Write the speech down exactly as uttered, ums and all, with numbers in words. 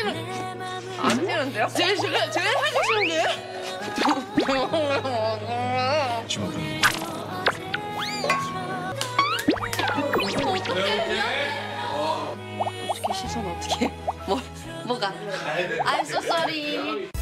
하시는 안 하시는데요? 제가 제가 제가 해주시는데요? 지금 어떻게 씻어는 어떻게? 뭐 뭐가? I'm so sorry.